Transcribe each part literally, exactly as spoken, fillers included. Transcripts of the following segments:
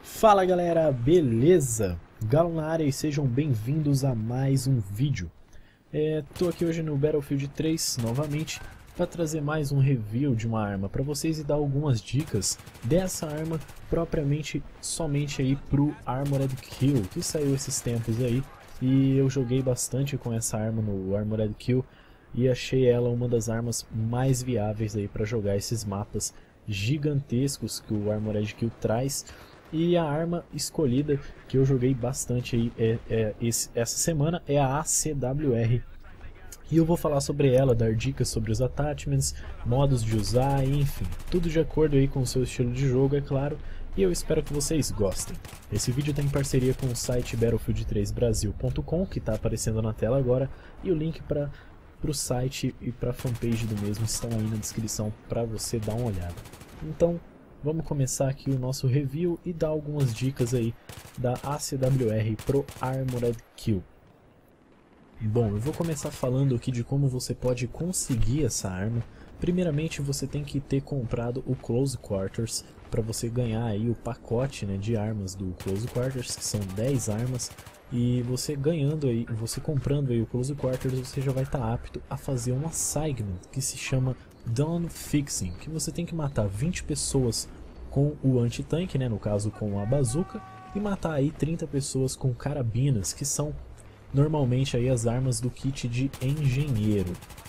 Fala galera, beleza? Galo na área e sejam bem-vindos a mais um vídeo. Estou aqui hoje no Battlefield três novamente para trazer mais um review de uma arma para vocês e dar algumas dicas dessa arma propriamente somente aí pro Armored Kill, que saiu esses tempos aí, e eu joguei bastante com essa arma no Armored Kill e achei ela uma das armas mais viáveis aí para jogar esses mapas gigantescos que o Armored Kill traz. E a arma escolhida que eu joguei bastante aí é, é, esse, essa semana é a A C W R. E eu vou falar sobre ela, dar dicas sobre os attachments, modos de usar, enfim, tudo de acordo aí com o seu estilo de jogo, é claro, e eu espero que vocês gostem. Esse vídeo está em parceria com o site battlefield três brasil ponto com, que está aparecendo na tela agora, e o link para o site e para a fanpage do mesmo estão aí na descrição para você dar uma olhada. Então, vamos começar aqui o nosso review e dar algumas dicas aí da A C W R pro Armored Kill. Bom, eu vou começar falando aqui de como você pode conseguir essa arma. Primeiramente você tem que ter comprado o Close Quarters para você ganhar aí o pacote, né, de armas do Close Quarters, que são dez armas. E você ganhando aí, você comprando aí o Close Quarters, você já vai estar apto a fazer um assignment que se chama Down Fixing, que você tem que matar vinte pessoas com o anti-tanque, né, no caso com a bazuca, e matar aí trinta pessoas com carabinas, que são normalmente aí as armas do kit de engenheiro.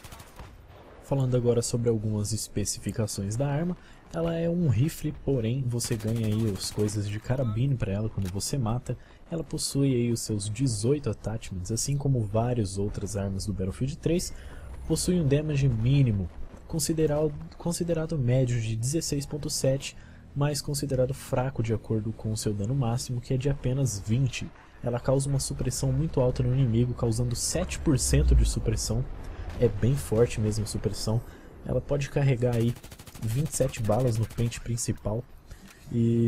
Falando agora sobre algumas especificações da arma, ela é um rifle, porém você ganha aí as coisas de carabina para ela quando você mata. Ela possui aí os seus dezoito attachments, assim como várias outras armas do Battlefield três, possui um damage mínimo, considerado, considerado médio de dezesseis ponto sete, mas considerado fraco de acordo com o seu dano máximo, que é de apenas vinte. Ela causa uma supressão muito alta no inimigo, causando sete por cento de supressão. É bem forte mesmo a supressão. Ela pode carregar aí vinte e sete balas no pente principal e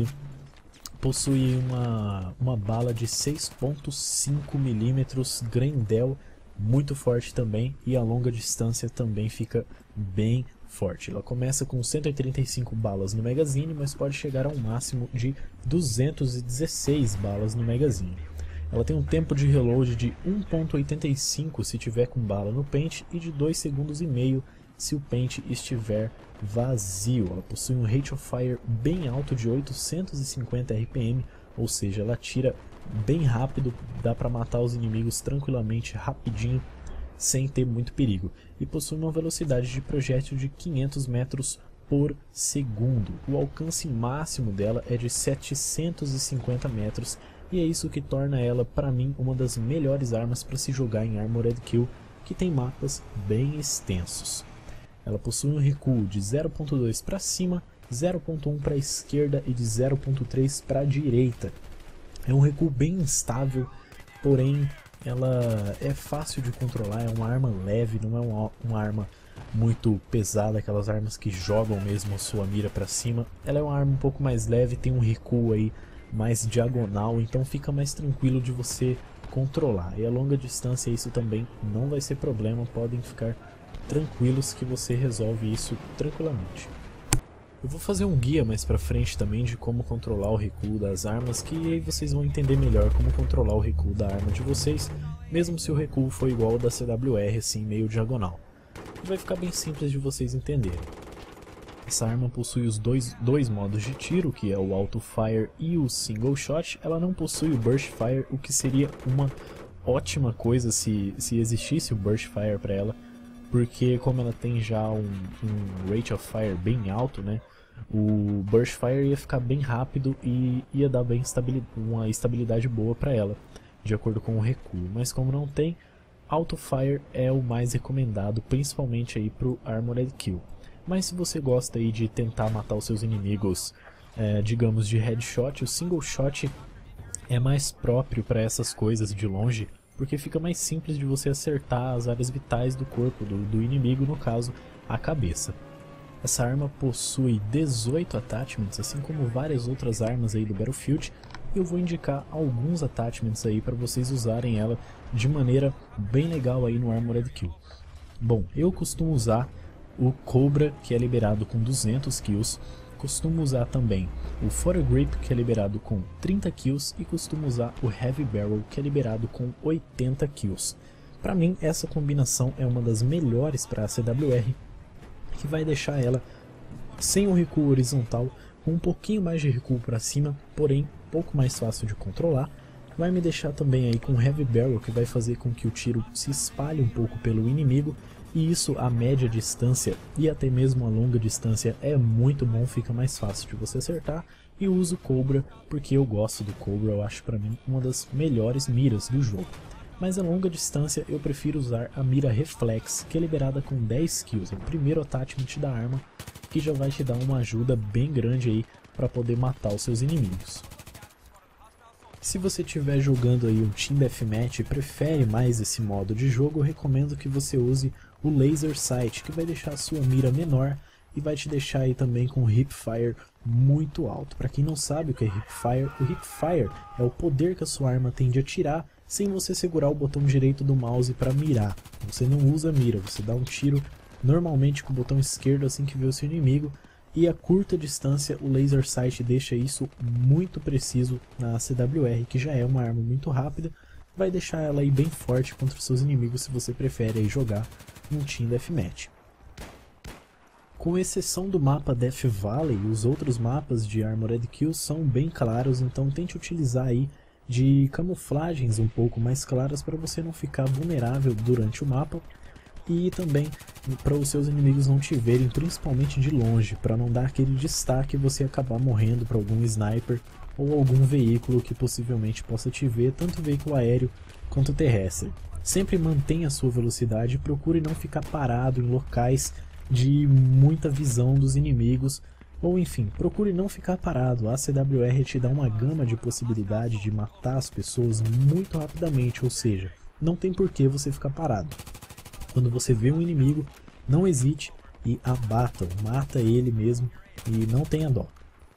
possui uma, uma bala de seis ponto cinco milímetros Grendel, muito forte também, e a longa distância também fica bem forte. Ela começa com cento e trinta e cinco balas no magazine, mas pode chegar a um máximo de duzentas e dezesseis balas no magazine. Ela tem um tempo de reload de um ponto oitenta e cinco se tiver com bala no pente e de dois segundos e meio se o pente estiver vazio. Ela possui um rate of fire bem alto de oitocentos e cinquenta R P M, ou seja, ela atira bem rápido, dá para matar os inimigos tranquilamente, rapidinho, sem ter muito perigo. E possui uma velocidade de projétil de quinhentos metros por segundo. O alcance máximo dela é de setecentos e cinquenta metros, e é isso que torna ela, para mim, uma das melhores armas para se jogar em Armored Kill, que tem mapas bem extensos. Ela possui um recuo de zero ponto dois para cima, zero ponto um para a esquerda e de zero ponto três para a direita. É um recuo bem instável, porém ela é fácil de controlar, é uma arma leve, não é uma, uma arma muito pesada, aquelas armas que jogam mesmo a sua mira para cima. Ela é uma arma um pouco mais leve, tem um recuo aí mais diagonal, então fica mais tranquilo de você controlar. E a longa distância isso também não vai ser problema, podem ficar tranquilos que você resolve isso tranquilamente. Eu vou fazer um guia mais pra frente também de como controlar o recuo das armas, que aí vocês vão entender melhor como controlar o recuo da arma de vocês, mesmo se o recuo for igual ao da C W R, assim, meio diagonal. Vai ficar bem simples de vocês entenderem. Essa arma possui os dois, dois modos de tiro, que é o Auto Fire e o Single Shot. Ela não possui o Burst Fire, o que seria uma ótima coisa se, se existisse o Burst Fire para ela, porque como ela tem já um, um Rate of Fire bem alto, né, o Burst Fire ia ficar bem rápido e ia dar bem estabilidade, uma estabilidade boa para ela, de acordo com o recuo. Mas como não tem, Auto Fire é o mais recomendado, principalmente aí pro Armored Kill. Mas se você gosta aí de tentar matar os seus inimigos, é, digamos de headshot, o Single Shot é mais próprio para essas coisas de longe, porque fica mais simples de você acertar as áreas vitais do corpo do, do inimigo, no caso, a cabeça. Essa arma possui dezoito attachments, assim como várias outras armas aí do Battlefield, e eu vou indicar alguns attachments aí para vocês usarem ela de maneira bem legal aí no Armored Kill. Bom, eu costumo usar o Cobra, que é liberado com duzentos kills, costumo usar também o Foregrip, que é liberado com trinta kills, e costumo usar o Heavy Barrel, que é liberado com oitenta kills. Para mim, essa combinação é uma das melhores para a C W R, que vai deixar ela sem o recuo horizontal, com um pouquinho mais de recuo para cima, porém um pouco mais fácil de controlar. Vai me deixar também aí com o Heavy Barrel, que vai fazer com que o tiro se espalhe um pouco pelo inimigo, e isso a média distância e até mesmo a longa distância é muito bom, fica mais fácil de você acertar. E uso Cobra porque eu gosto do Cobra, eu acho para mim uma das melhores miras do jogo. Mas a longa distância eu prefiro usar a mira Reflex, que é liberada com dez kills, é o primeiro attachment da arma, que já vai te dar uma ajuda bem grande aí para poder matar os seus inimigos. Se você estiver jogando aí um Team Deathmatch e prefere mais esse modo de jogo, eu recomendo que você use o Laser Sight, que vai deixar a sua mira menor e vai te deixar aí também com o Hipfire muito alto. Para quem não sabe o que é Hipfire, o Hipfire é o poder que a sua arma tem de atirar sem você segurar o botão direito do mouse para mirar. Você não usa mira, você dá um tiro normalmente com o botão esquerdo assim que vê o seu inimigo, e a curta distância o Laser Sight deixa isso muito preciso na C W R, que já é uma arma muito rápida, vai deixar ela aí bem forte contra os seus inimigos se você prefere aí jogar um Team Deathmatch. Com exceção do mapa Death Valley, os outros mapas de Armored Kills são bem claros, então tente utilizar aí de camuflagens um pouco mais claras para você não ficar vulnerável durante o mapa, e também para os seus inimigos não te verem, principalmente de longe, para não dar aquele destaque e você acabar morrendo para algum sniper ou algum veículo que possivelmente possa te ver, tanto veículo aéreo quanto terrestre. Sempre mantenha a sua velocidade e procure não ficar parado em locais de muita visão dos inimigos, ou enfim, procure não ficar parado. A C W R te dá uma gama de possibilidade de matar as pessoas muito rapidamente, ou seja, não tem por que você ficar parado. Quando você vê um inimigo, não hesite e abata-o, mata ele mesmo e não tenha dó.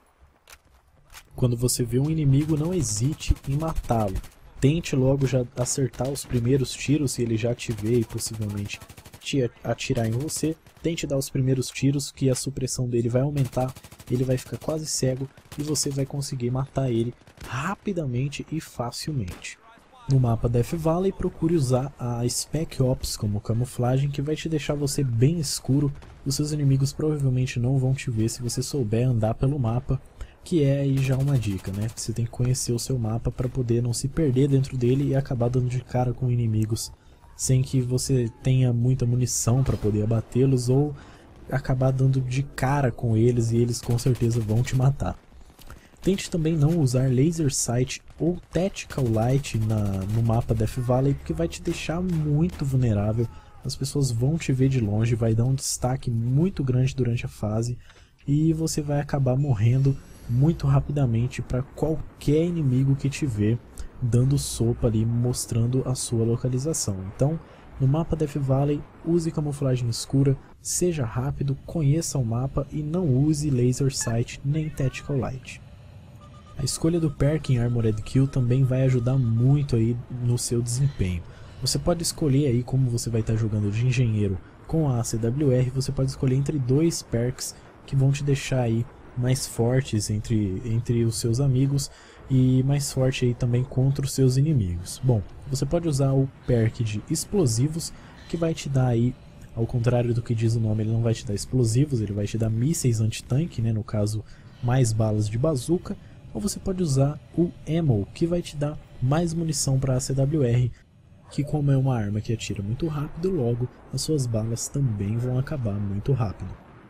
Quando você vê um inimigo, não hesite em matá-lo. Tente logo já acertar os primeiros tiros, se ele já te vê e possivelmente te atirar em você. Tente dar os primeiros tiros, que a supressão dele vai aumentar, ele vai ficar quase cego e você vai conseguir matar ele rapidamente e facilmente. No mapa Death Valley, procure usar a Spec Ops como camuflagem, que vai te deixar você bem escuro. Os seus inimigos provavelmente não vão te ver se você souber andar pelo mapa, que é aí já uma dica, né? Você tem que conhecer o seu mapa para poder não se perder dentro dele e acabar dando de cara com inimigos sem que você tenha muita munição para poder abatê-los, ou acabar dando de cara com eles e eles com certeza vão te matar. Tente também não usar Laser Sight ou Tactical Light na, no mapa Death Valley, porque vai te deixar muito vulnerável. As pessoas vão te ver de longe, vai dar um destaque muito grande durante a fase e você vai acabar morrendo muito rapidamente para qualquer inimigo que te vê dando sopa ali, mostrando a sua localização. Então, no mapa Death Valley, use camuflagem escura, seja rápido, conheça o mapa e não use Laser Sight nem Tactical Light. A escolha do perk em Armored Kill também vai ajudar muito aí no seu desempenho. Você pode escolher aí, como você vai estar jogando de engenheiro com a C W R, você pode escolher entre dois perks que vão te deixar aí mais fortes entre, entre os seus amigos e mais forte aí também contra os seus inimigos. Bom, você pode usar o perk de explosivos, que vai te dar aí, ao contrário do que diz o nome, ele não vai te dar explosivos, ele vai te dar mísseis anti-tanque, né, no caso mais balas de bazuca. Ou você pode usar o Ammo, que vai te dar mais munição para a C W R, que como é uma arma que atira muito rápido, logo as suas balas também vão acabar muito rápido.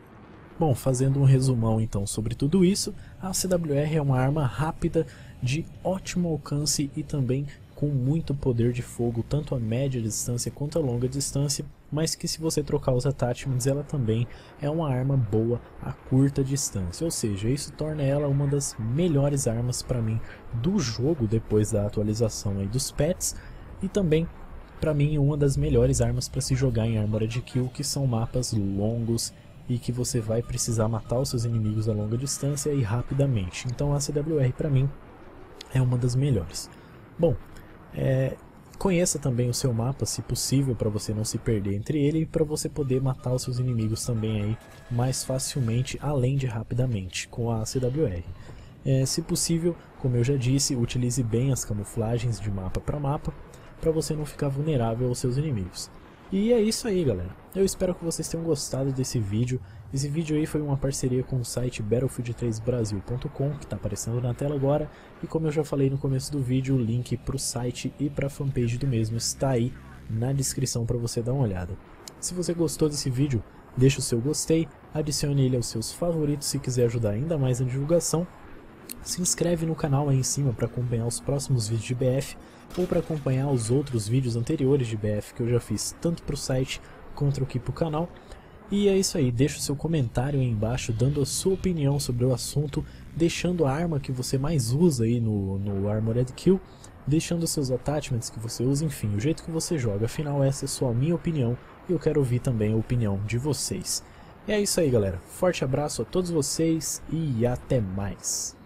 Bom, fazendo um resumão então sobre tudo isso, a C W R é uma arma rápida, de ótimo alcance e também com muito poder de fogo, tanto a média distância quanto a longa distância, mas que se você trocar os attachments, ela também é uma arma boa a curta distância, ou seja, isso torna ela uma das melhores armas para mim do jogo depois da atualização aí dos patches, e também para mim uma das melhores armas para se jogar em Armored Kill, que são mapas longos e que você vai precisar matar os seus inimigos a longa distância e rapidamente. Então a C W R para mim é uma das melhores. Bom, é, Conheça também o seu mapa, se possível, para você não se perder entre ele e para você poder matar os seus inimigos também aí mais facilmente, além de rapidamente, com a C W R. É, se possível, como eu já disse, utilize bem as camuflagens de mapa para mapa, para você não ficar vulnerável aos seus inimigos. E é isso aí, galera. Eu espero que vocês tenham gostado desse vídeo. Esse vídeo aí foi uma parceria com o site battlefield três brasil ponto com, que está aparecendo na tela agora. E como eu já falei no começo do vídeo, o link para o site e para a fanpage do mesmo está aí na descrição para você dar uma olhada. Se você gostou desse vídeo, deixa o seu gostei, adicione ele aos seus favoritos se quiser ajudar ainda mais na divulgação. Se inscreve no canal aí em cima para acompanhar os próximos vídeos de B F ou para acompanhar os outros vídeos anteriores de B F que eu já fiz tanto para o site quanto aqui para o canal. E é isso aí, deixa o seu comentário aí embaixo dando a sua opinião sobre o assunto, deixando a arma que você mais usa aí no, no Armored Kill, deixando os seus attachments que você usa, enfim, o jeito que você joga. Afinal, essa é só a minha opinião e eu quero ouvir também a opinião de vocês. E é isso aí, galera. Forte abraço a todos vocês e até mais.